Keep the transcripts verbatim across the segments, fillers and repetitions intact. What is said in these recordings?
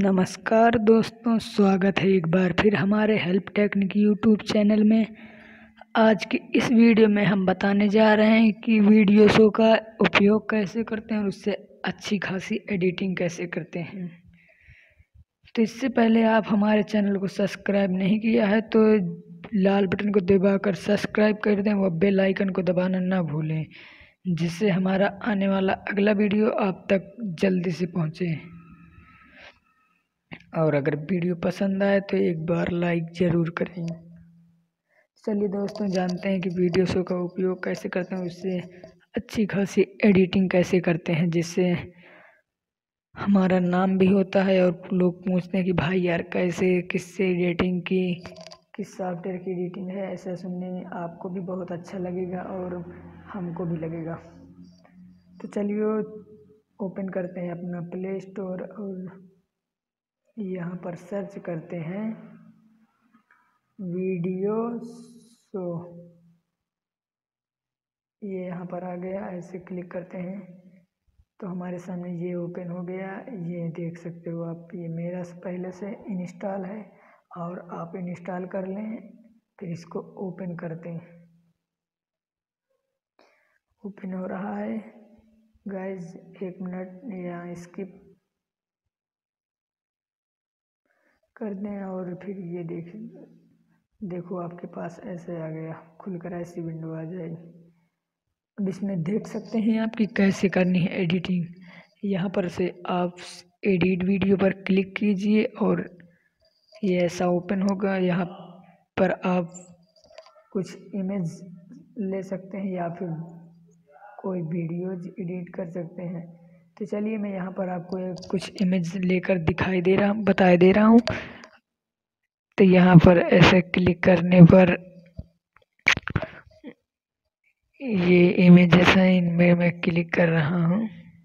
नमस्कार दोस्तों, स्वागत है एक बार फिर हमारे हेल्प टेक्निक यूट्यूब चैनल में। आज की इस वीडियो में हम बताने जा रहे हैं कि वीडियो शो का उपयोग कैसे करते हैं और उससे अच्छी खासी एडिटिंग कैसे करते हैं। तो इससे पहले आप हमारे चैनल को सब्सक्राइब नहीं किया है तो लाल बटन को दबाकर सब्सक्राइब कर दें व बेल आइकन को दबाना ना भूलें, जिससे हमारा आने वाला अगला वीडियो आप तक जल्दी से पहुँचे। और अगर वीडियो पसंद आए तो एक बार लाइक ज़रूर करें। चलिए दोस्तों, जानते हैं कि वीडियो शो का उपयोग कैसे करते हैं, उससे अच्छी खासी एडिटिंग कैसे करते हैं, जिससे हमारा नाम भी होता है और लोग पूछते हैं कि भाई यार कैसे किससे एडिटिंग की, किस सॉफ्टवेयर की एडिटिंग है। ऐसा सुनने में आपको भी बहुत अच्छा लगेगा और हमको भी लगेगा। तो चलिए ओपन करते हैं अपना प्ले स्टोर और यहाँ पर सर्च करते हैं वीडियो शो। ये यहाँ पर आ गया, ऐसे क्लिक करते हैं तो हमारे सामने ये ओपन हो गया। ये देख सकते हो आप, ये मेरा पहले से इंस्टॉल है और आप इंस्टॉल कर लें। फिर इसको ओपन करते हैं। ओपन हो रहा है गाइज, एक मिनट यहाँ स्किप कर दें और फिर ये देख देखो आपके पास ऐसे आ गया, खुलकर ऐसी विंडो आ जाएगी। अब इसमें देख सकते हैं आप कि कैसे करनी है एडिटिंग। यहाँ पर से आप एडिट वीडियो पर क्लिक कीजिए और ये ऐसा ओपन होगा। यहाँ पर आप कुछ इमेज ले सकते हैं या फिर कोई वीडियोज एडिट कर सकते हैं। तो चलिए मैं यहाँ पर आपको एक कुछ इमेज लेकर दिखाई दे रहा बता दे रहा हूँ। तो यहाँ पर ऐसे क्लिक करने पर ये इमेजेस हैं, इनमें मैं क्लिक कर रहा हूँ।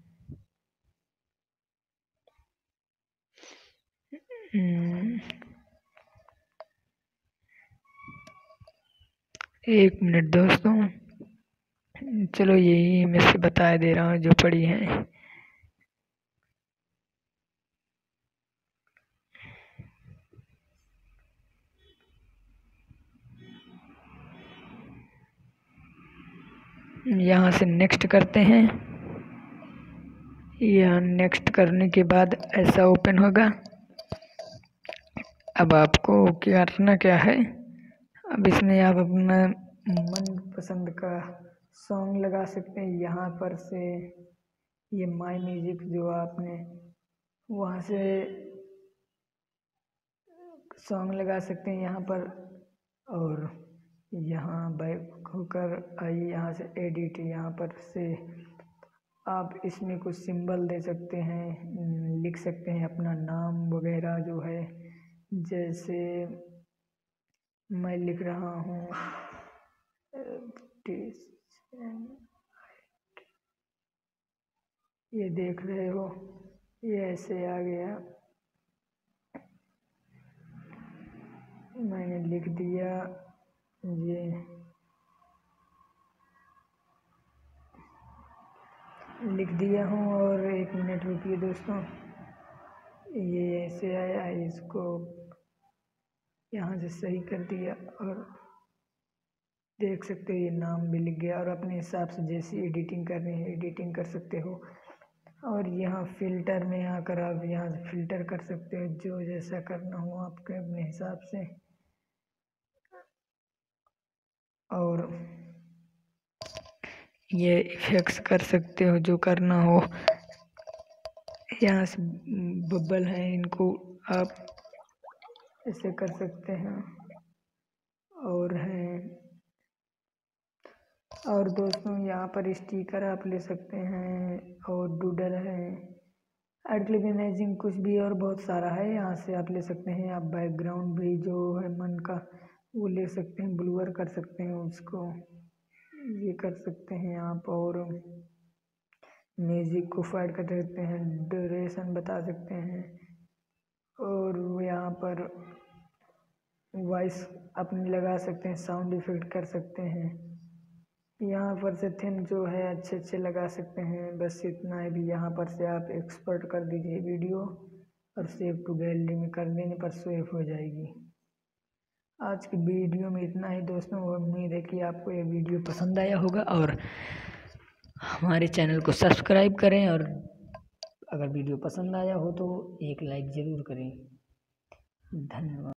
एक मिनट दोस्तों, चलो यही मैं से बता दे रहा हूँ जो पड़ी हैं। यहाँ से नेक्स्ट करते हैं। यहाँ नेक्स्ट करने के बाद ऐसा ओपन होगा। अब आपको क्या करना क्या है, अब इसमें आप अपना मन पसंद का सॉन्ग लगा सकते हैं। यहाँ पर से ये माई म्यूजिक जो आपने वहाँ से सॉन्ग लगा सकते हैं यहाँ पर। और यहाँ बैक होकर आइए, यहाँ से एडिट, यहाँ पर से आप इसमें कुछ सिंबल दे सकते हैं, लिख सकते हैं अपना नाम वगैरह जो है। जैसे मैं लिख रहा हूँ ये देख रहे हो, ये ऐसे आ गया, मैंने लिख दिया ये लिख दिया हूँ। और एक मिनट रुकिए दोस्तों, ये ऐसे आया, इसको यहाँ से सही कर दिया और देख सकते हो ये नाम भी लिख गया। और अपने हिसाब से जैसी एडिटिंग करनी है एडिटिंग कर सकते हो। और यहाँ फ़िल्टर में आकर आप यहाँ से फ़िल्टर कर सकते हो, जो जैसा करना हो आपके अपने हिसाब से। और ये इफेक्ट्स कर सकते हो जो करना हो। यहाँ से बबल हैं, इनको आप ऐसे कर सकते हैं। और हैं और दोस्तों यहाँ पर स्टिकर आप ले सकते हैं और डूडल है, एडलिब इमेजिंग कुछ भी और बहुत सारा है। यहाँ से आप ले सकते हैं। आप बैकग्राउंड भी जो है मन का वो ले सकते हैं, ब्लूअर कर सकते हैं उसको, ये कर सकते हैं आप। और म्यूज़िक को फाइड कर सकते हैं, ड्यूरेशन बता सकते हैं। और यहाँ पर वॉइस अपनी लगा सकते हैं, साउंड इफेक्ट कर सकते हैं। यहाँ पर से थीम जो है अच्छे अच्छे लगा सकते हैं। बस इतना है भी। यहाँ पर से आप एक्सपोर्ट कर दीजिए वीडियो और सेव टू गैलरी में कर देने पर सेव हो जाएगी। आज की वीडियो में इतना ही दोस्तों। उम्मीद है कि आपको ये वीडियो पसंद आया होगा और हमारे चैनल को सब्सक्राइब करें, और अगर वीडियो पसंद आया हो तो एक लाइक ज़रूर करें। धन्यवाद।